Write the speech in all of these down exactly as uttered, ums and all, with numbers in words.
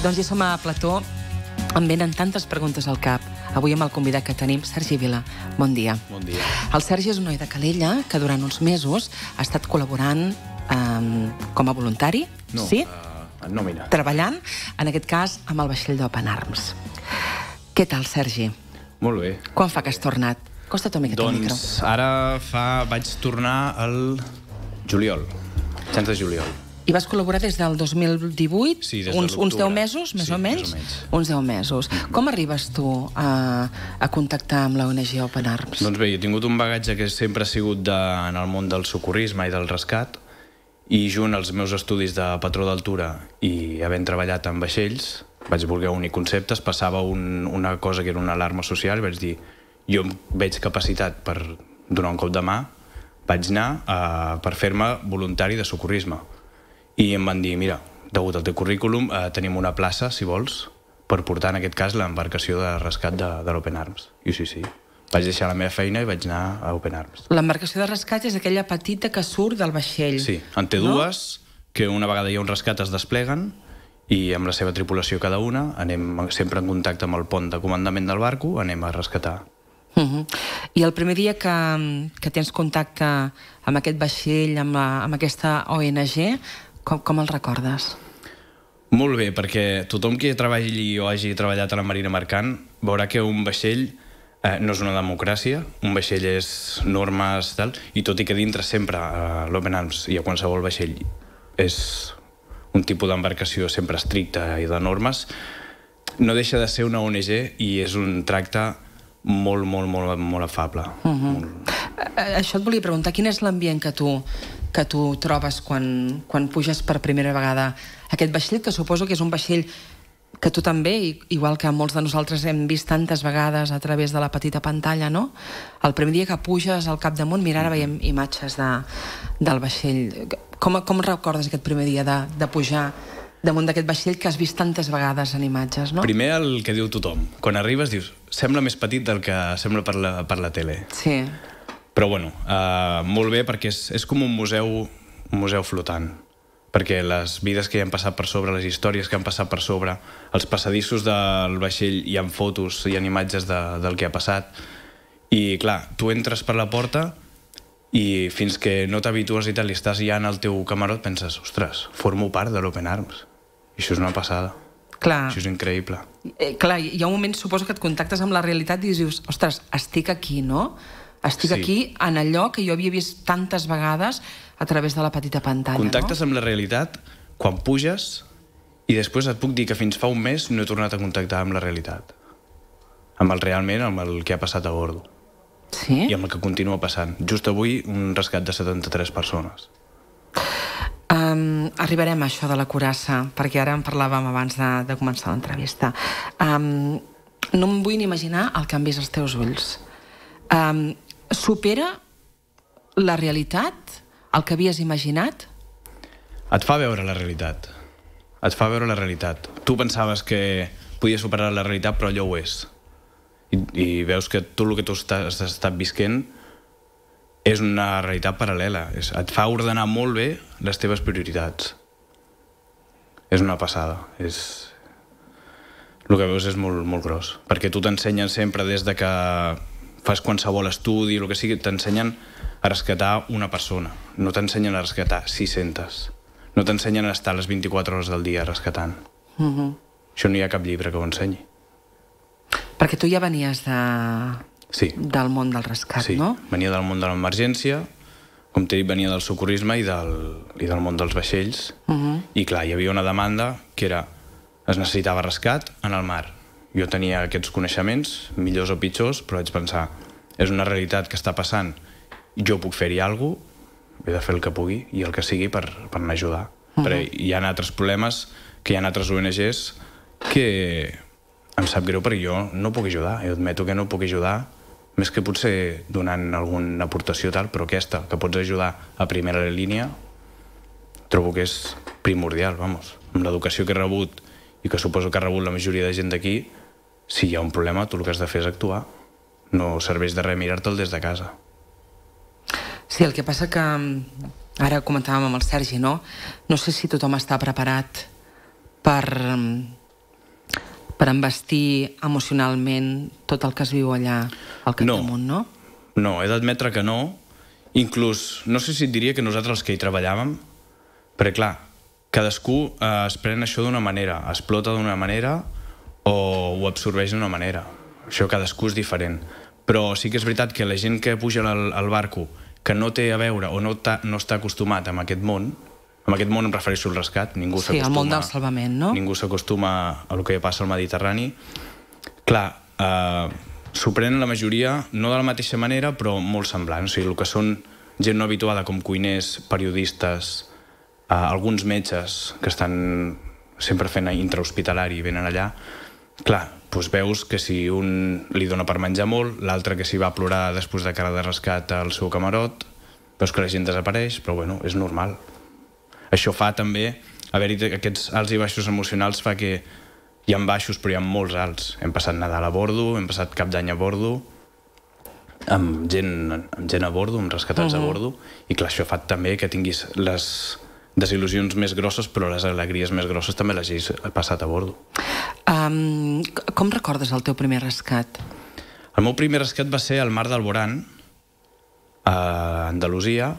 Doncs ja som a plató, em venen tantes preguntes al cap. Avui amb el convidat que tenim, Sergi Vila. Bon dia. Bon dia. El Sergi és un noi de Calella que durant uns mesos ha estat col·laborant eh, com a voluntari, no, sí? Uh, en nòmina. Treballant, en aquest cas, amb el vaixell d'Open Arms. Què tal, Sergi? Molt bé. Quan fa que has tornat? Costa't una miqueta el micro. Doncs ara fa... vaig tornar al juliol, mitjans de juliol. I vas col·laborar des del dos mil divuit? Sí, des de uns, uns deu l'octubre. mesos, més Sí, o menys? més o menys. Uns deu mesos. Mm. Com arribes tu a, a contactar amb l'O N G Open Arms? Doncs bé, jo he tingut un bagatge que sempre ha sigut de, en el món del socorrisme i del rescat, i junt als meus estudis de patró d'altura i havent treballat en vaixells, vaig voler unir conceptes, passava un, una cosa que era una alarma social, i vaig dir, jo veig capacitat per donar un cop de mà, vaig anar uh, per fer-me voluntari de socorrisme. I em van dir, mira, degut al teu currículum, eh, tenim una plaça, si vols, per portar, en aquest cas, l'embarcació de rescat de, de l'Open Arms. I sí, sí. Vaig deixar la meva feina i vaig anar a Open Arms. L'embarcació de rescat és aquella petita que surt del vaixell. Sí, en té no? dues, que una vegada hi ha un rescat es despleguen, i amb la seva tripulació cada una, anem sempre en contacte amb el pont de comandament del barco, anem a rescatar. Uh -huh. I el primer dia que, que tens contacte amb aquest vaixell, amb, la, amb aquesta O N G, com, com el recordes? Molt bé, perquè tothom que treballi o hagi treballat a la Marina Mercant veurà que un vaixell eh, no és una democràcia, un vaixell és normes, tal, i tot i que dintre sempre a l'Open Arms i a qualsevol vaixell és un tipus d'embarcació sempre estricta i de normes, no deixa de ser una O N G i és un tracte molt, molt, molt, molt afable. Uh -huh. molt... Això et volia preguntar, quin és l'ambient que tu, que tu trobes quan, quan puges per primera vegada a aquest vaixell, que suposo que és un vaixell que tu també, igual que molts de nosaltres hem vist tantes vegades a través de la petita pantalla, no? El primer dia que puges al capdamunt, mira, ara veiem imatges de, del vaixell. Com, com recordes aquest primer dia de, de pujar damunt d'aquest vaixell que has vist tantes vegades en imatges, no? Primer el que diu tothom. Quan arribes dius, sembla més petit del que sembla per la, per la tele. Sí. Però bueno, uh, molt bé, perquè és, és com un museu, un museu flotant. Perquè les vides que hi han passat per sobre, les històries que han passat per sobre, els passadissos del vaixell, hi ha fotos, hi ha imatges de, del que ha passat. I clar, tu entres per la porta i fins que no t'habitues i tal, i estàs ja en el teu camarot, penses, ostres, formo part de l'Open Arms. I això és una passada. Clar. Això és increïble. Eh, clar, hi ha un moment, suposo, que et contactes amb la realitat i dius, ostres, estic aquí, no? Estic sí. aquí en allò que jo havia vist tantes vegades a través de la petita pantalla, Contactes no? amb la realitat quan puges i després et puc dir que fins fa un mes no he tornat a contactar amb la realitat. Amb el realment, amb el que ha passat a bordo. Sí? I amb el que continua passant. Just avui, un rescat de setanta-tres persones. Um, arribarem a això de la curassa, perquè ara en parlàvem abans de, de començar l'entrevista. Um, no em vull ni imaginar el que han vist als teus ulls. Um, supera la realitat, el que havies imaginat? Et fa veure la realitat. Et fa veure la realitat. Tu pensaves que podies superar la realitat, però allò ho és. I, i veus que tot el que tu has estat visquent és una realitat paral·lela. És, et fa ordenar molt bé les teves prioritats. És una passada. És... El que veus és molt, molt gros. Perquè tu t'ensenyen sempre des de que fas qualsevol estudi, el que sigui, t'ensenyen a rescatar una persona. No t'ensenyen a rescatar sis-centes. No t'ensenyen a estar les vint-i-quatre hores del dia rescatant. Uh-huh. Això no hi ha cap llibre que ho ensenyi. Perquè tu ja venies de... sí. del món del rescat, sí. no? Venia del món de l'emergència, com t'he dit, venia del socorrisme i del, i del món dels vaixells. Uh-huh. I clar, hi havia una demanda que era es necessitava rescat en el mar. Jo tenia aquests coneixements, millors o pitjors, però vaig pensar, és una realitat que està passant, jo puc fer-hi alguna cosa, he de fer el que pugui i el que sigui per, per anar a ajudar. Uh-huh. Però hi ha altres problemes, que hi ha altres O N Ges que em sap greu perquè jo no puc ajudar, jo admeto que no puc ajudar, més que potser donant alguna aportació tal, però aquesta, que pots ajudar a primera línia, trobo que és primordial, vamos. Amb l'educació que he rebut i que suposo que ha rebut la majoria de gent d'aquí, si hi ha un problema, tu el que has de fer és actuar. No serveix de res mirar-te'l des de casa. Sí, el que passa que ara comentàvem amb el Sergi, no? No sé si tothom està preparat per, per embastir emocionalment tot el que es viu allà al capdamunt, no? No, he d'admetre que no. Inclús, no sé si et diria que nosaltres els que hi treballàvem, perquè clar, cadascú eh, es pren això d'una manera, explota d'una manera o ho absorbeix d'una manera. Això cadascú és diferent. Però sí que és veritat que la gent que puja al, al barco, que no té a veure o no, ta, no està acostumat amb aquest món, amb aquest món em refereixo al rescat, ningú sí, al món del salvament, no? Ningú s'acostuma a lo que passa al Mediterrani. Clar, eh, s'ho prenen la majoria, no de la mateixa manera, però molt semblant. O sigui, el que són gent no habituada com cuiners, periodistes, eh, alguns metges que estan sempre fent intrahospitalari i venen allà, clar, doncs veus que si un li dona per menjar molt, l'altre que s'hi va plorar després de cara de rescat al seu camarot, veus que la gent desapareix, però bueno, és normal. Això fa també, haver-hi aquests alts i baixos emocionals fa que hi ha baixos, però hi ha molts alts. Hem passat Nadal a bordo, hem passat Cap d'Any a bordo, amb gent, amb gent a bordo, amb rescatats uh -huh. a bordo, i clar, això fa també que tinguis les desil·lusions més grosses, però les alegries més grosses també les hagis passat a bordo. Um, com recordes el teu primer rescat? El meu primer rescat va ser al Mar d'Alborán, a Andalusia,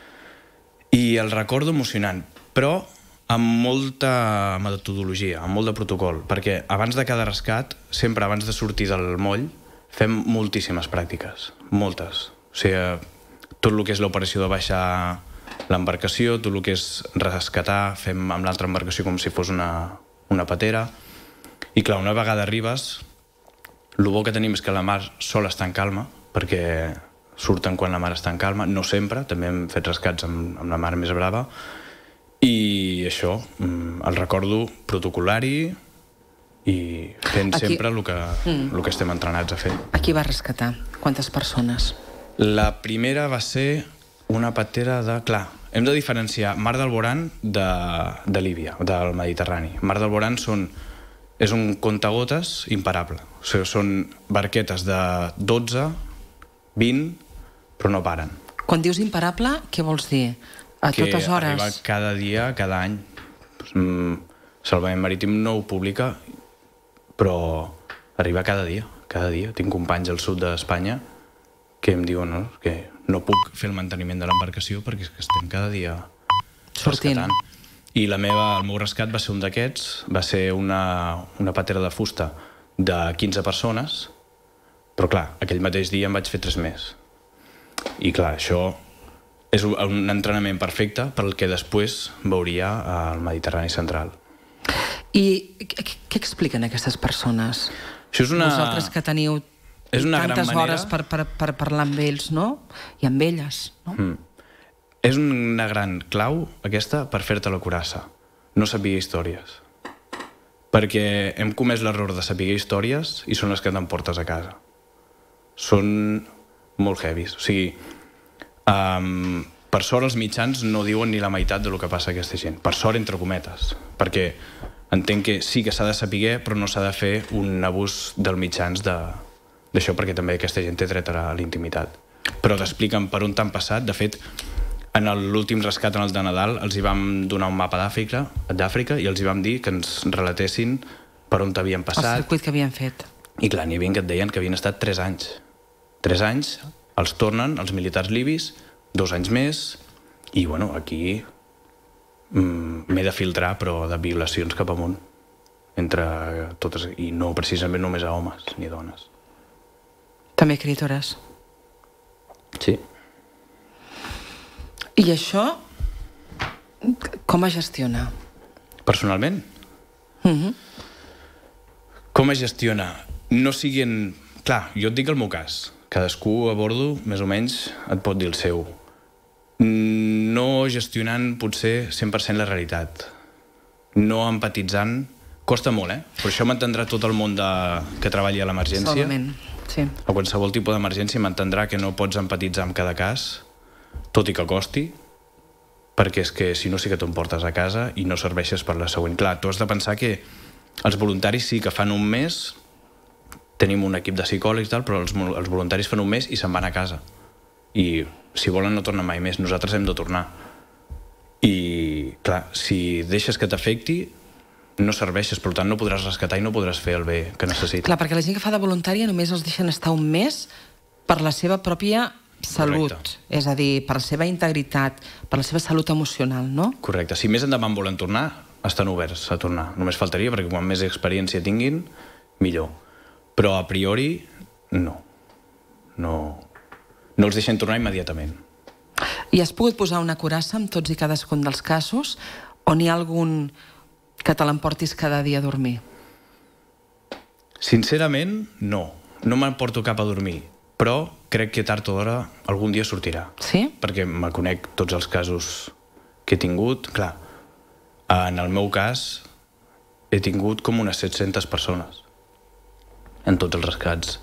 i el recordo emocionant, però amb molta metodologia, amb molt de protocol, perquè abans de cada rescat, sempre abans de sortir del moll, fem moltíssimes pràctiques, moltes. O sigui, tot el que és l'operació de baixar l'embarcació, tot el que és rescatar, fem amb l'altra embarcació com si fos una, una patera. I clar, una vegada arribes, el bo que tenim és que la mar sol està en calma, perquè surten quan la mar està en calma, no sempre, també hem fet rescats amb, amb la mar més brava, i això, el recordo protocolari i fent Aquí... sempre el que, mm. el que estem entrenats a fer. A qui va rescatar? Quantes persones? La primera va ser una patera de... Clar, hem de diferenciar Mar d'Alborán de, de Líbia, del Mediterrani. Mar d'Alborán són, és un contagotes imparable. O sigui, són barquetes de dotze, vint, però no paren. Quan dius imparable, què vols dir? A que totes hores? Arriba cada dia, cada any. Mm, Salvament Marítim no ho publica, però arriba cada dia, cada dia. Tinc companys al sud d'Espanya que em diuen no, que no puc fer el manteniment de l'embarcació perquè és que estem cada dia sortint. Rescatant. I la meva, el meu rescat va ser un d'aquests, va ser una, una patera de fusta de quinze persones, però clar, aquell mateix dia en vaig fer tres més. I clar, això és un entrenament perfecte pel que després veuria al Mediterrani central. I què expliquen aquestes persones? Això és una... Vosaltres que teniu és una tantes gran manera... hores per, per, per parlar amb ells, no? I amb elles, no? Mm. És una gran clau, aquesta, per fer-te la curassa. No saber històries. Perquè hem comès l'error de saber històries i són les que t'emportes a casa. Són molt heavies. O sigui, um, per sort els mitjans no diuen ni la meitat del que passa a aquesta gent. Per sort, entre cometes. Perquè entenc que sí que s'ha de saber, però no s'ha de fer un abús dels mitjans d'això, perquè també aquesta gent té dret a la intimitat. Però t'expliquen per on t'han passat. De fet, en l'últim rescat, en el de Nadal, els hi vam donar un mapa d'Àfrica d'Àfrica i els hi vam dir que ens relatessin per on t'havien passat. El circuit que havien fet. I clar, n'hi havia que et deien que havien estat tres anys. Tres anys, els tornen, els militars libis, dos anys més, i bueno, aquí mm, m'he de filtrar, però de violacions cap amunt, entre totes, i no precisament només a homes ni dones. També critores. Sí. I això, com es gestiona? Personalment? Mm-hmm. Com es gestiona? No siguin... Clar, jo et dic el meu cas. Cadascú a bordo, més o menys, et pot dir el seu. No gestionant potser cent per cent la realitat. No empatitzant. Costa molt, eh? Per això m'entendrà tot el món de... que treballi a l'emergència. Solament, sí. A qualsevol tipus d'emergència m'entendrà que no pots empatitzar amb cada cas, tot i que costi, perquè és que si no sí que t'ho emportes a casa i no serveixes per la següent. Clar, tu has de pensar que els voluntaris sí que fan un mes, tenim un equip de psicòlegs i tal, però els, els voluntaris fan un mes i se'n van a casa. I si volen no tornen mai més, nosaltres hem de tornar. I clar, si deixes que t'afecti, no serveixes, per tant no podràs rescatar i no podràs fer el bé que necessites. Clar, perquè la gent que fa de voluntària només els deixen estar un mes per la seva pròpia salut, correcte. És a dir, per la seva integritat, per la seva salut emocional, no? Correcte. Si més endavant volen tornar, estan oberts a tornar. Només faltaria, perquè quan més experiència tinguin, millor. Però a priori, no. No, no els deixen tornar immediatament. I has pogut posar una curassa en tots i cadascun dels casos, o n'hi ha algun que te l'emportis cada dia a dormir? Sincerament, no. No m'emporto cap a dormir, però crec que tard o d'hora algun dia sortirà. Sí? Perquè me conec tots els casos que he tingut. Clar, en el meu cas he tingut com unes set-centes persones en tots els rescats.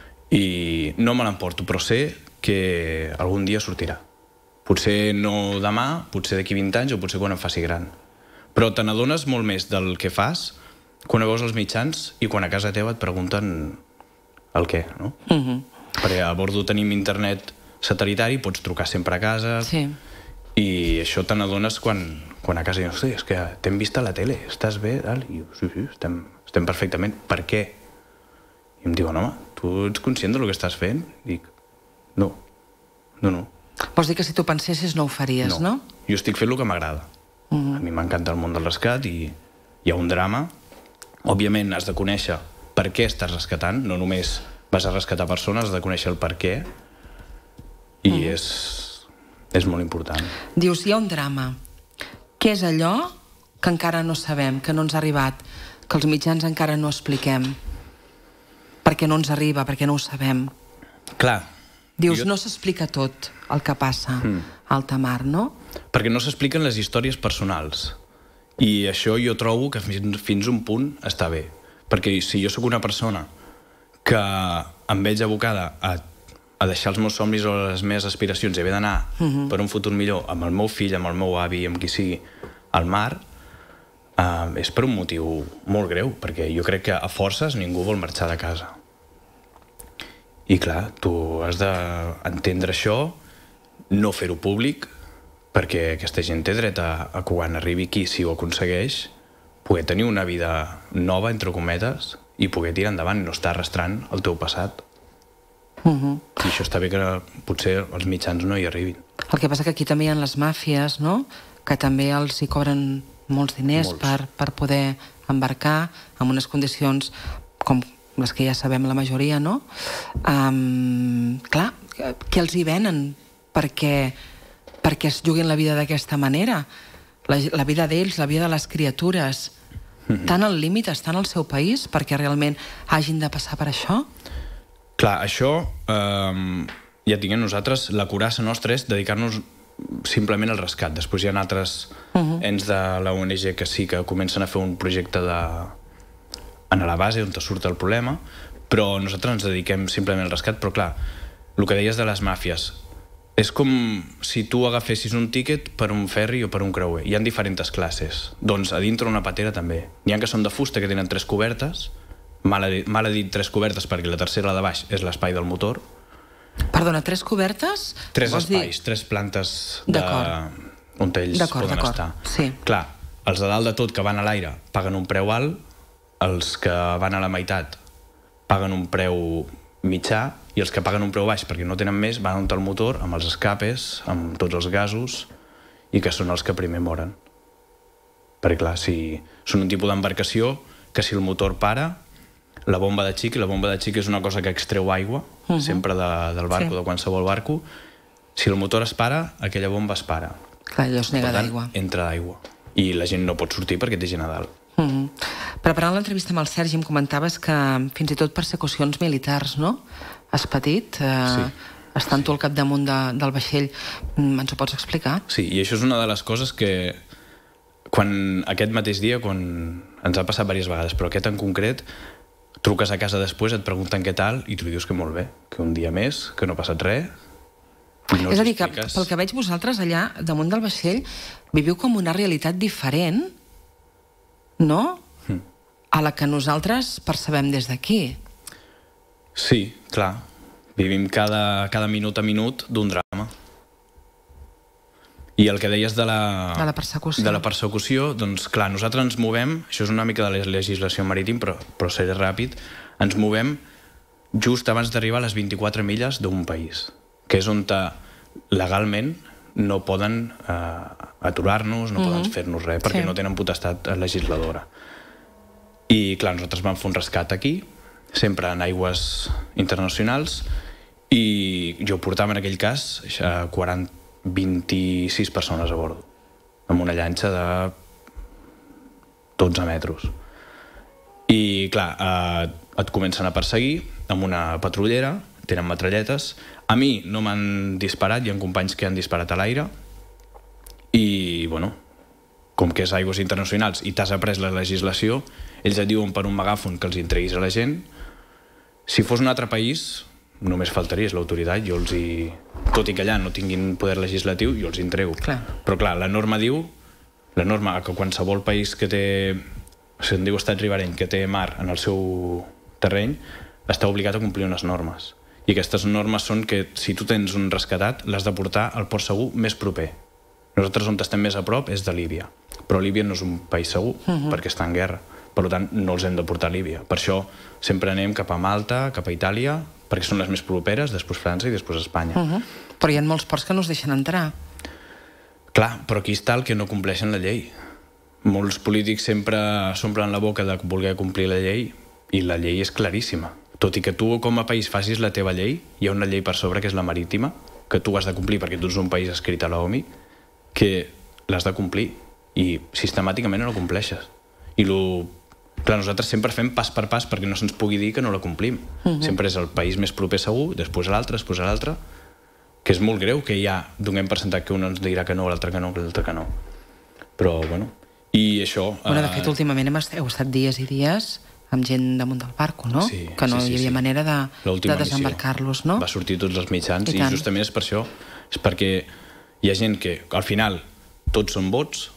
I no me l'emporto, però sé que algun dia sortirà. Potser no demà, potser d'aquí vint anys o potser quan em faci gran. Però te n'adones molt més del que fas quan veus els mitjans i quan a casa teva et pregunten el què, no? Uh-huh. Perquè a bordo tenim internet satelitzari, pots trucar sempre a casa, sí. I això te n'adones quan, quan a casa dius, hosti, és que t'hem vist a la tele, estàs bé? Tal? I jo, sí, sí, estem, estem perfectament. Per què? I em diuen, home, tu ets conscient del que estàs fent? I dic, no, no, no. Vols dir que si tu pensessis no ho faries, no? No, jo estic fent el que m'agrada. Uh-huh. A mi m'encanta el món del rescat i hi ha un drama. Òbviament has de conèixer per què estàs rescatant, no només vas a rescatar persones, has de conèixer el per què i uh-huh. és, és molt important. Dius, hi ha un drama. Què és allò que encara no sabem, que no ens ha arribat, que els mitjans encara no expliquem? Perquè no ens arriba, perquè no ho sabem. Clar. Dius, jo... no s'explica tot el que passa mm. a alta mar, no? Perquè no s'expliquen les històries personals. I això jo trobo que fins, fins un punt està bé. Perquè si jo sóc una persona que em veig abocada a, a deixar els meus somnis o les meves aspiracions i haver d'anar uh-huh. per un futur millor amb el meu fill, amb el meu avi, amb qui sigui, al mar, eh, és per un motiu molt greu, perquè jo crec que a forces ningú vol marxar de casa. I clar, tu has d'entendre això, no fer-ho públic, perquè aquesta gent té dret a, a quan arribi aquí, si ho aconsegueix, poder tenir una vida nova, entre cometes, i poder tirar endavant, no estar arrastrant el teu passat. Uh-huh. I això està bé que potser els mitjans no hi arribin. El que passa que aquí també hi ha les màfies, no?, que també els hi cobren molts diners molts. Per, per poder embarcar en unes condicions com les que ja sabem la majoria, no? Um, clar, què els hi venen perquè, perquè es juguin la vida d'aquesta manera? La, la vida d'ells, la vida de les criatures, mm-hmm. tan al límit estan al seu país perquè realment hagin de passar per això? Clar, això, eh, ja tinguem nosaltres, la curassa nostra és dedicar-nos simplement al rescat. Després hi ha altres uh-huh. ens de la O N G que sí que comencen a fer un projecte de... en la base on te surt el problema, però nosaltres ens dediquem simplement al rescat. Però clar, el que deies de les màfies, és com si tu agafessis un tíquet per un ferri o per un creuer. Hi ha diferents classes. Doncs a dintre una patera també. N'hi ha que són de fusta, que tenen tres cobertes, mal he, dit, mal he dit tres cobertes perquè la tercera, la de baix, és l'espai del motor. Perdona, tres cobertes? Tres espais, dir... tres plantes de... on ells poden estar. Sí. Clar, els de dalt de tot que van a l'aire paguen un preu alt, els que van a la meitat paguen un preu mitjà i els que paguen un preu baix perquè no tenen més van on el motor, amb els escapes, amb tots els gasos, i que són els que primer moren. Perquè clar, si són un tipus d'embarcació que si el motor para, la bomba de xic, i la bomba de xic és una cosa que extreu aigua, uh-huh. sempre de, del barco, sí. de qualsevol barco, si el motor es para, aquella bomba es para. Clar, allò es nega d'aigua. Entra d'aigua. I la gent no pot sortir perquè té gent a dalt. Uh-huh. Preparant l'entrevista amb el Sergi em comentaves que fins i tot persecucions militars, no? Has patit, eh, sí. estant tu al capdamunt de, del vaixell. Ens ho pots explicar? Sí, i això és una de les coses que quan aquest mateix dia, quan ens ha passat diverses vegades, però aquest en concret, truques a casa després, et pregunten què tal, i tu li dius que molt bé, que un dia més, que no ha passat res. No és a dir, que pel que veig vosaltres allà, damunt del vaixell, viviu com una realitat diferent, no? Mm. A la que nosaltres percebem des d'aquí. Sí, clar. Vivim cada, cada minut a minut d'un drama. I el que deies de la, de la persecució, de la persecució, doncs clar, nosaltres ens movem, això és una mica de la legislació marítim, però, però seré ràpid, ens movem just abans d'arribar a les vint-i-quatre milles d'un país, que és on legalment no poden eh, aturar-nos, no mm-hmm. poden fer-nos res, perquè sí. no tenen potestat legisladora. I clar, nosaltres vam fer un rescat aquí, sempre en aigües internacionals, i jo portava en aquell cas quaranta, vint-i-sis persones a bord, amb una llanxa de dotze metres. I clar, eh, et comencen a perseguir amb una patrullera, tenen metralletes. A mi no m'han disparat, hi ha companys que han disparat a l'aire, i bueno, com que és aigües internacionals i t'has après la legislació, ells et diuen per un megàfon que els entreguis a la gent. Si fos un altre país, només faltaria, és l'autoritat, jo els hi... tot i que allà no tinguin poder legislatiu, jo els hi entrego. Clar. Però clar, la norma diu, la norma que qualsevol país que té, se'n diu estat ribereny, que té mar en el seu terreny, està obligat a complir unes normes. I aquestes normes són que si tu tens un rescatat, l'has de portar al port segur més proper. Nosaltres on estem més a prop és de Líbia, però Líbia no és un país segur, uh-huh. perquè està en guerra. Per tant, no els hem de portar a Líbia. Per això sempre anem cap a Malta, cap a Itàlia, perquè són les més properes, després França i després Espanya. Uh-huh. Però hi ha molts ports que no es deixen entrar. Clar, però aquí està el que no compleixen la llei. Molts polítics sempre s'omplen la boca de voler complir la llei, i la llei és claríssima. Tot i que tu com a país facis la teva llei, hi ha una llei per sobre que és la marítima, que tu has de complir perquè tu ets un país escrit a l'OMI, que l'has de complir, i sistemàticament no la compleixes. I lo... Clar, nosaltres sempre fem pas per pas perquè no se'ns pugui dir que no la complim. Uh-huh. Sempre és el país més proper segur, després l'altre, després l'altre, que és molt greu que ja donem per sentat que un ens dirà que no, l'altre que no, que l'altre que no. Però, bueno, i això... Bueno, de fet, eh... últimament hem estat, heu estat dies i dies amb gent damunt del barco, no? Sí, que no sí, sí, hi havia sí. manera de, de desembarcar-los, no? Va sortir tots els mitjans i, i justament és per això, és perquè hi ha gent que, al final, tots són vots,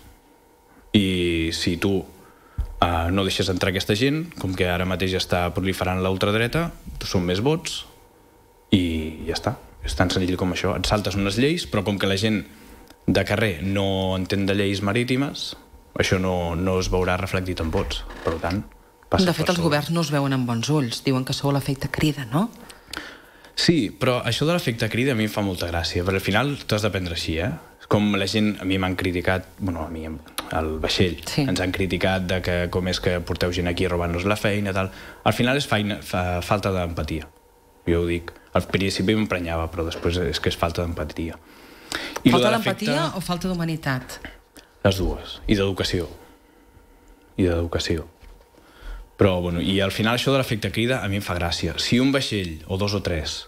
i si tu Uh, no deixes entrar aquesta gent, com que ara mateix està proliferant l'ultradreta, són més vots i ja està. És tan senzill com això. Et saltes unes lleis, però com que la gent de carrer no entén de lleis marítimes, això no, no es veurà reflectit en vots. Per tant, passa de fet, els governs no es veuen amb bons ulls. Diuen que sou l'efecte crida, no? Sí, però això de l'efecte crida a mi em fa molta gràcia, perquè al final t'has de prendre així, eh? Com la gent, a mi m'han criticat, bueno, a mi, al vaixell, sí. ens han criticat de que com és que porteu gent aquí robant-nos la feina, tal. Al final és feina, fa, falta d'empatia. Jo ho dic. Al principi m'emprenyava, però després és que és falta d'empatia. Falta d'empatia o falta d'humanitat? Les dues. I d'educació. I d'educació. Però, bueno, i al final això de l'efecte crida a mi em fa gràcia. Si un vaixell, o dos o tres,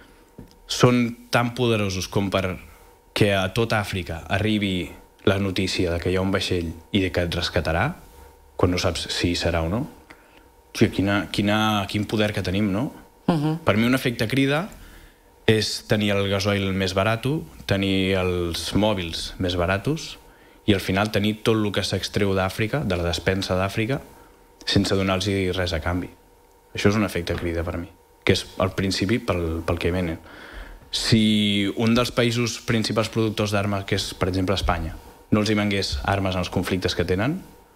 són tan poderosos com per que a tota Àfrica arribi la notícia de que hi ha un vaixell i de que et rescatarà, quan no saps si serà o no, quina, quina, quin poder que tenim, no? Uh-huh. Per mi un efecte crida és tenir el gasoil més barat, tenir els mòbils més baratos i al final tenir tot el que s'extreu d'Àfrica, de la despensa d'Àfrica, sense donar-los res a canvi. Això és un efecte crida per mi, que és al principi pel, pel que venen. Si un dels països principals productors d'armes, que és, per exemple, Espanya, no els hi vengués armes en els conflictes que tenen,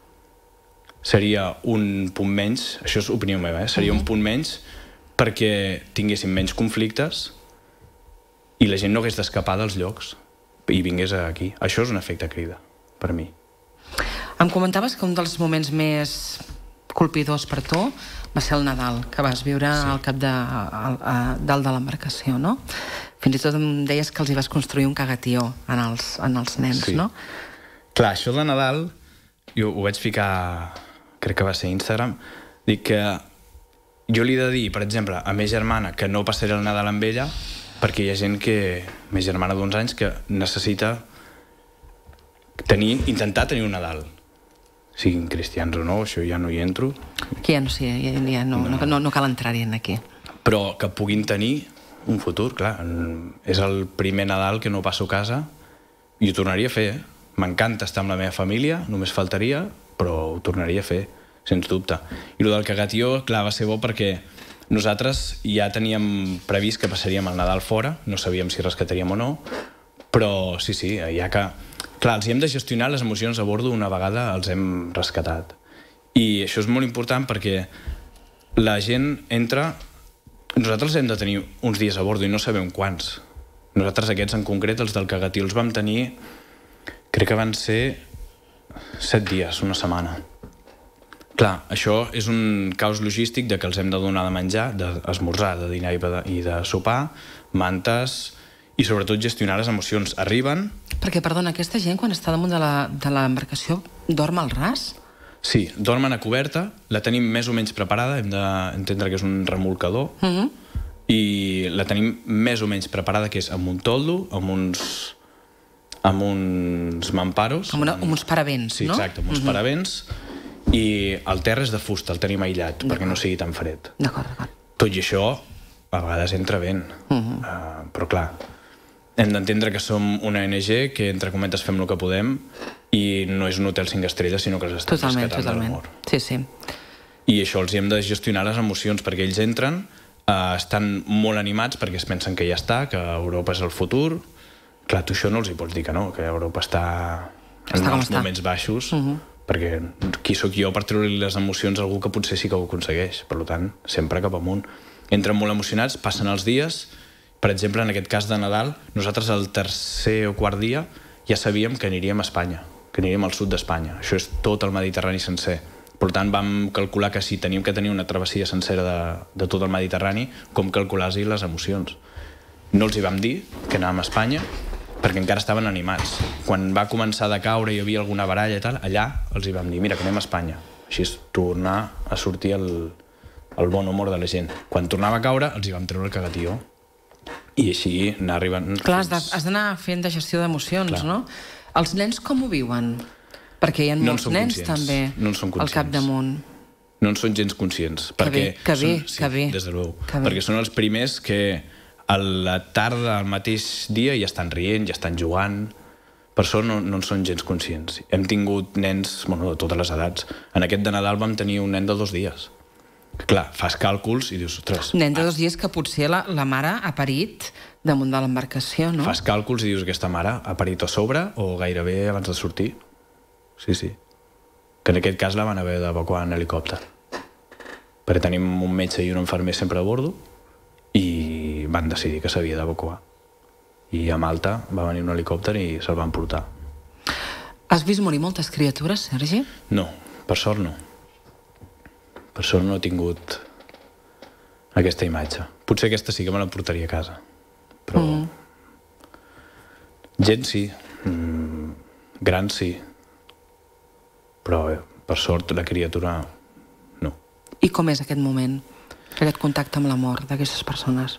seria un punt menys, això és opinió meva, eh? seria uh-huh. un punt menys perquè tinguessin menys conflictes i la gent no hagués d'escapar dels llocs i vingués aquí. Això és un efecte crida, per mi. Em comentaves que un dels moments més colpidors per tu va ser el Nadal, que vas viure sí. al cap de, al, a, dalt de l'embarcació, no? Fins i tot em deies que els hi vas construir un cagatió en els, en els nens, sí. no? Clar, això de Nadal, jo ho vaig ficar, crec que va ser a Instagram, dic que jo li he de dir, per exemple, a meva germana que no passaré el Nadal amb ella, perquè hi ha gent que, meva germana d'onze anys, que necessita tenir, intentar tenir un Nadal. Siguin cristians o no, això ja no hi entro. Aquí ja no, sí, ja, ja no, no. No, no cal entrar-hi aquí. Però que puguin tenir un futur, clar. És el primer Nadal que no passo a casa i ho tornaria a fer. M'encanta estar amb la meva família, només faltaria, però ho tornaria a fer, sens dubte. I el del cagatió, clar, va ser bo perquè nosaltres ja teníem previst que passaríem el Nadal fora, no sabíem si rescataríem o no, Però sí, sí, hi ha que... Clar, els hi hem de gestionar les emocions a bordo una vegada els hem rescatat. I això és molt important perquè la gent entra... Nosaltres hem de tenir uns dies a bordo i no sabem quants. Nosaltres aquests en concret, els del Cagatí, els vam tenir... Crec que van ser set dies, una setmana. Clar, això és un caos logístic de que els hem de donar de menjar, d'esmorzar, de dinar i de sopar, mantes i sobretot gestionar les emocions. Arriben... Perquè, perdona, aquesta gent quan està damunt de l'embarcació dorm al ras? Sí, dormen a coberta, la tenim més o menys preparada, hem d'entendre que és un remolcador, uh-huh. i la tenim més o menys preparada, que és amb un toldo, amb uns, amb uns mamparos... Com una, amb uns paravents, sí, no? Sí, exacte, amb uns uh-huh. paravents, i el terra és de fusta, el tenim aïllat, perquè no sigui tan fred. D'acord, d'acord. Tot i això, a vegades entra vent, uh-huh. uh, però clar, hem d'entendre que som una O N G que, entre cometes, fem el que podem i no és un hotel cinc estrelles, sinó que els estem totalment, rescatant totalment. de l'amor. Sí, sí. I això els hi hem de gestionar les emocions, perquè ells entren, eh, estan molt animats perquè es pensen que ja està, que Europa és el futur. Clar, tu això no els hi pots dir que no, que Europa està en està uns moments baixos, uh-huh. perquè qui sóc jo per treure-li les emocions a algú que potser sí que ho aconsegueix. Per tant, sempre cap amunt. Entren molt emocionats, passen els dies. Per exemple, en aquest cas de Nadal, nosaltres el tercer o quart dia ja sabíem que aniríem a Espanya, que aniríem al sud d'Espanya. Això és tot el Mediterrani sencer. Per tant, vam calcular que si teníem que tenir una travessia sencera de, de tot el Mediterrani, com calcular-los les emocions. No els hi vam dir que anàvem a Espanya, perquè encara estaven animats. Quan va començar a caure i hi havia alguna baralla i tal, allà els hi vam dir, mira, que anem a Espanya. Així és tornar a sortir el, el bon humor de la gent. Quan tornava a caure, els hi vam treure el cagatió. I així anar arribant... Clar, has d'anar fent de gestió d'emocions, no? Els nens com ho viuen? Perquè hi ha molts nens també al capdamunt. No en són gens conscients. Que bé, que bé, que bé. Des de l'ou. Perquè són els primers que a la tarda, al mateix dia, ja estan rient, ja estan jugant. Per això no en són gens conscients. Hem tingut nens, bueno, de totes les edats. En aquest de Nadal vam tenir un nen de dos dies. Clar, fas càlculs i dius, ostres... Nen de dos dies que potser la, la mare ha parit damunt de l'embarcació, no? Fas càlculs i dius, aquesta mare ha parit a sobre o gairebé abans de sortir. Sí, sí. Que en aquest cas la van haver d'evacuar en helicòpter. Perquè tenim un metge i un infermer sempre a bordo i van decidir que s'havia d'evacuar. I a Malta va venir un helicòpter i se'l van portar. Has vist morir moltes criatures, Sergi? No, per sort no. Per això no he tingut aquesta imatge. Potser aquesta sí que me la portaria a casa. Però... Mm. Gent sí. Mm, grans sí. Però, eh, per sort, la criatura no. I com és aquest moment? Aquest contacte amb la mort d'aquestes persones?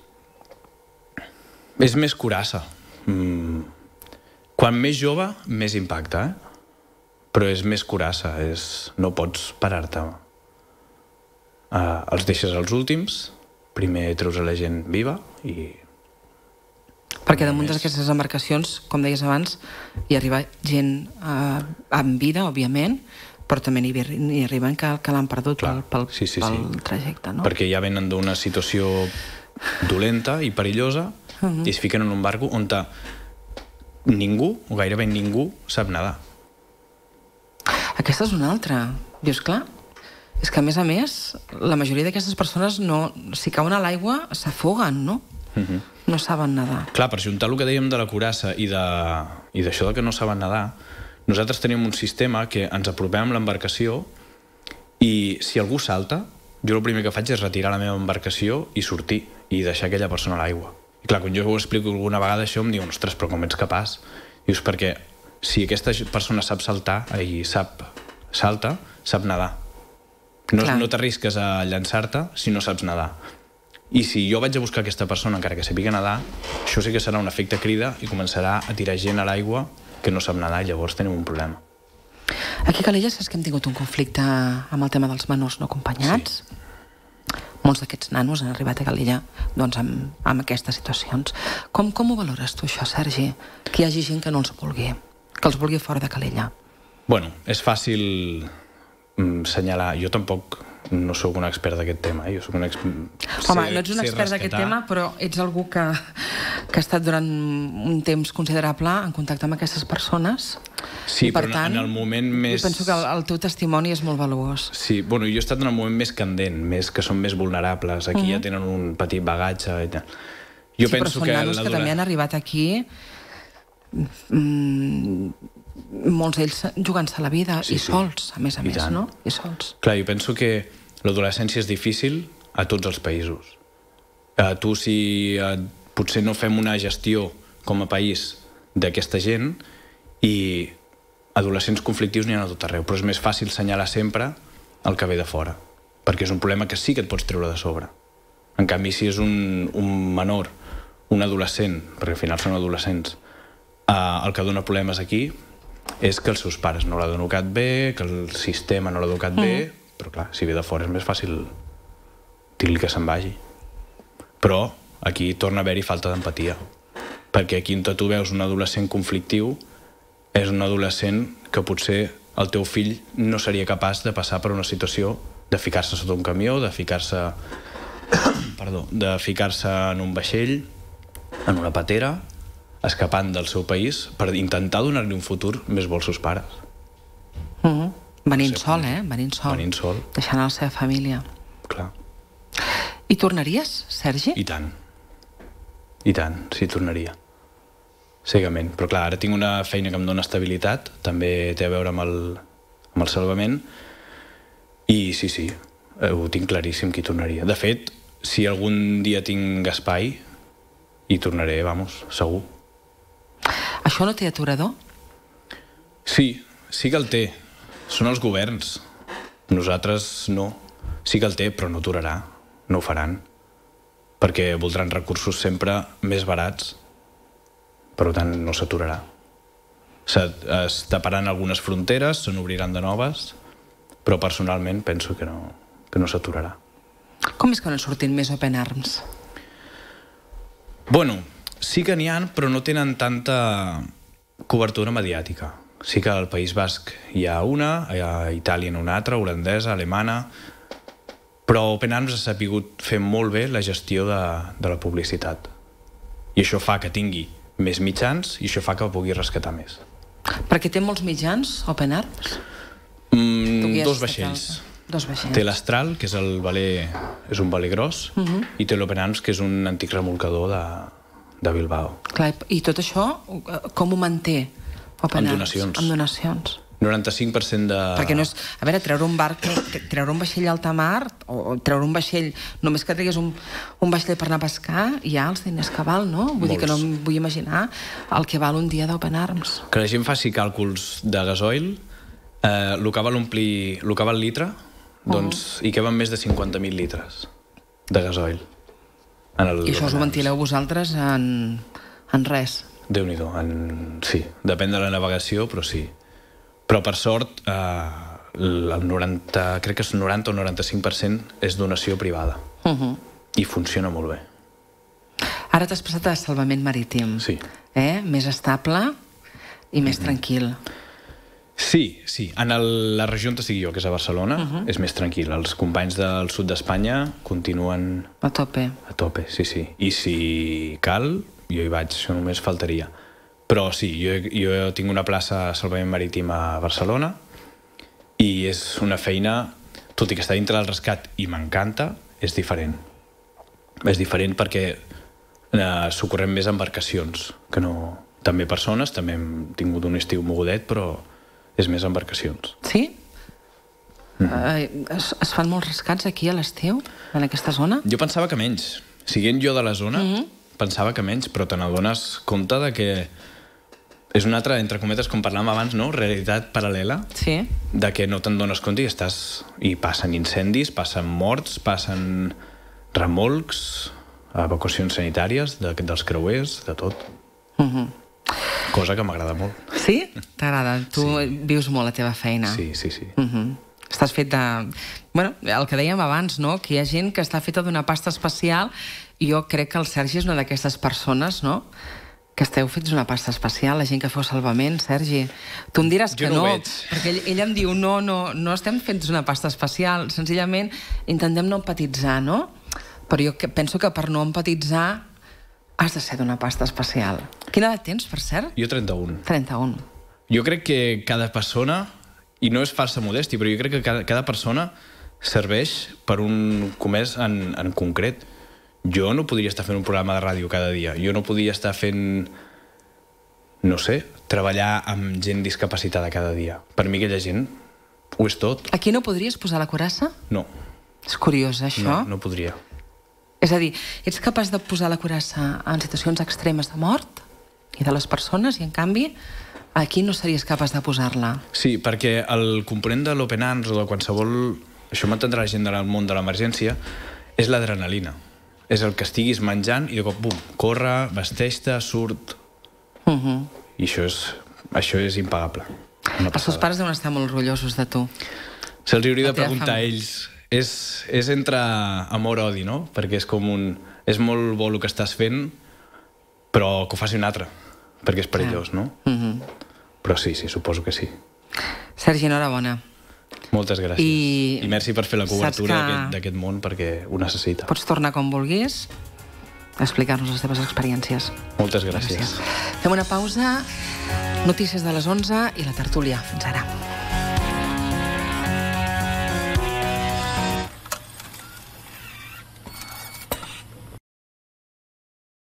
És més curassa. Mm. Quan més jove, més impacte, eh? Però és més curassa. És... No pots parar-te. Uh, els deixes als últims, primer treus a la gent viva i... Perquè damunt d'aquestes embarcacions, com deies abans, hi arriba gent uh, amb vida, òbviament, però també n'hi arriben que, que l'han perdut Clar, pel, pel, sí, sí, pel sí. trajecte, no? Perquè ja venen d'una situació dolenta i perillosa uh-huh. i es fiquen en un barco on ningú, o gairebé ningú, sap nedar. Aquesta és una altra. Dius, clar, és que, a més a més, la majoria d'aquestes persones, no, si cauen a l'aigua, s'afoguen, no? Uh-huh. No saben nedar. Clar, per juntar el que dèiem de la curassa i d'això de, de que no saben nedar, nosaltres tenim un sistema que ens apropem amb l'embarcació i si algú salta, jo el primer que faig és retirar la meva embarcació i sortir i deixar aquella persona a l'aigua. I clar, quan jo ho explico alguna vegada això, em diuen, ostres, però com ets capaç? Dius, perquè si aquesta persona sap saltar i sap salta, sap nedar. No, no t'arrisques a llançar-te si no saps nedar. I si jo vaig a buscar aquesta persona encara que sàpiga nedar, això sí que serà un efecte crida i començarà a tirar gent a l'aigua que no sap nedar i llavors tenim un problema. Aquí a Calella saps que hem tingut un conflicte amb el tema dels menors no acompanyats. Sí. Molts d'aquests nanos han arribat a Calella doncs, amb, amb aquestes situacions. Com, com ho valores tu, això, Sergi? Que hi hagi gent que no els vulgui, que els vulgui fora de Calella. Bueno, és fàcil senyalar. Jo tampoc no sóc un expert d'aquest tema. Jo soc un ex... Home, no ets un expert d'aquest tema, però ets algú que, que ha estat durant un temps considerable en contacte amb aquestes persones. Sí, I, per però tant, en el moment més... penso que el, el teu testimoni és molt valuós. Sí, bueno, jo he estat en el moment més candent, més que són més vulnerables. Aquí uh -huh. ja tenen un petit bagatge i tal. Jo sí, penso però són que nanos que també han arribat aquí... Mm, molts d'ells jugant-se la vida sí, i sols, sí. a més a I més, tant. no? I sols. Clar, jo penso que l'adolescència és difícil a tots els països. A tu, si eh, potser no fem una gestió com a país d'aquesta gent, i adolescents conflictius n'hi ha a tot arreu, però és més fàcil assenyalar sempre el que ve de fora, perquè és un problema que sí que et pots treure de sobre. En canvi, si és un, un menor, un adolescent, perquè al final són adolescents, eh, el que dona problemes aquí és que els seus pares no l'han educat bé, que el sistema no l'ha educat mm. bé, però clar, si ve de fora és més fàcil dir-li que se'n vagi. Però aquí torna a haver-hi falta d'empatia, perquè aquí on tu veus un adolescent conflictiu és un adolescent que potser el teu fill no seria capaç de passar per una situació de ficar-se sota un camió, de ficar-se perdó, de ficar-se en un vaixell, en una patera, escapant del seu país per intentar donar-li un futur més bo als seus pares. Mm-hmm. Venint no sé, sol, eh? Venint sol. Venint sol. Deixant a la seva família. Clar. I tornaries, Sergi? I tant. I tant, sí, tornaria. Cegament. Però clar, ara tinc una feina que em dona estabilitat, també té a veure amb el, amb el salvament, i sí, sí, ho tinc claríssim que hi tornaria. De fet, si algun dia tinc espai, hi tornaré, vamos, segur. Això no té aturador? Sí, sí que el té. Són els governs. Nosaltres no. Sí que el té, però no aturarà. No ho faran. Perquè voldran recursos sempre més barats. Per tant, no s'aturarà. Es taparan algunes fronteres, se n'obriran de noves, però personalment penso que no, que no s'aturarà. Com és que no sortin més Open Arms? Bueno, sí que n'hi ha, però no tenen tanta cobertura mediàtica. Sí que al País Basc hi ha una, a Itàlia n'hi ha una altra, holandesa, alemana, però Open Arms ha sapigut fer molt bé la gestió de, de la publicitat. I això fa que tingui més mitjans i això fa que pugui rescatar més. Perquè té molts mitjans, Open Arms? Mm, dos vaixells. Dos vaixells. Té l'Astral, que és, el veler, és un veler gros, uh -huh. i té l'Open Arms, que és un antic remolcador de, de Bilbao. Clar, i tot això, com ho manté Open amb Arms? Donacions. Amb donacions. noranta-cinc per cent de... Perquè no és... A veure, treure un barc, treure un vaixell a alta mar, o treure un vaixell, només que tregués un, un vaixell per anar a pescar, hi ha els diners que val, no? Vull Molts. dir que no em vull imaginar el que val un dia d'Open Arms. Que la gent faci càlculs de gasoil, eh, el que val omplir, el que val litre, doncs uh -huh. hi queben més de cinquanta mil litres de gasoil. En el I això us ho ventileu vosaltres en, en res? Déu-n'hi-do, en... sí, depèn de la navegació, però sí. Però per sort, eh, el noranta, crec que és noranta o noranta-cinc per cent és donació privada. Uh -huh. I funciona molt bé. Ara t'has passat a salvament marítim. Sí. Eh? Més estable i més uh -huh. tranquil. Sí, sí. En el, la regió on estic jo, que és a Barcelona, uh -huh. és més tranquil. Els companys del sud d'Espanya continuen... A tope. A tope, sí, sí. I si cal, jo hi vaig, això només faltaria. Però sí, jo, jo tinc una plaça a salvament marítim a Barcelona i és una feina, tot i que està dintre del rescat i m'encanta, és diferent. És diferent perquè eh, socorrem més embarcacions, que no... També persones, també hem tingut un estiu mogudet, però és més embarcacions. Sí? Mm -hmm. uh, es, es fan molts rescats aquí a l'estiu, en aquesta zona? Jo pensava que menys. Siguent jo de la zona, mm -hmm. pensava que menys, però te n'adones compte de que és una altra, entre cometes, com parlàvem abans, no? Realitat paral·lela, sí. De que no te'n dones compte i estàs... I passen incendis, passen morts, passen remolcs, evacuacions sanitàries de, dels creuers, de tot. Mm -hmm. Cosa que m'agrada molt. Sí? T'agrada? Tu sí. Vius molt la teva feina. Sí, sí, sí. Mm -hmm. Estàs fet de... Bueno, el que dèiem abans, no? Que hi ha gent que està feta d'una pasta especial i jo crec que el Sergi és una d'aquestes persones, no?, que esteu fets d'una pasta especial, la gent que feu salvament, Sergi. Tu em diràs que no, no perquè ell, ell em diu, no, no, no estem fets d'una pasta especial, senzillament intentem no empatitzar, no? Però jo penso que per no empatitzar Has de ser d'una pasta especial. Quina edat tens, per cert? Jo trenta-un. trenta-un. Jo crec que cada persona, i no és falsa modèstia, però jo crec que cada, cada persona serveix per un comès en, en concret. Jo no podria estar fent un programa de ràdio cada dia. Jo no podria estar fent, no sé, treballar amb gent discapacitada cada dia. Per mi aquella gent ho és tot. Aquí no podries posar la cuirassa? No. És curiós, això. No, no podria. És a dir, ets capaç de posar la cuirassa en situacions extremes de mort i de les persones, i en canvi aquí no series capaç de posar-la. Sí, perquè el component de l'open arms o de qualsevol... Això m'entendrà la gent del món de l'emergència, és l'adrenalina. És el que estiguis menjant i de cop, bum, corre, vesteix-te, surt... Uh -huh. I això és, això és impagable. Els teus pares deuen estar molt orgullosos de tu. Se'ls hauria de preguntar a ells. És, és entre amor-odi, no? Perquè és com un... És molt bo el que estàs fent, però que ho faci un altre, perquè és perillós, no? Uh -huh. Però sí, sí, suposo que sí. Sergi, enhorabona. Moltes gràcies. I, I merci per fer la cobertura d'aquest món, perquè ho necessita. Pots tornar com vulguis a explicar-nos les teves experiències. Moltes gràcies. gràcies. Fem una pausa, notícies de les onze i la tertúlia. Fins ara.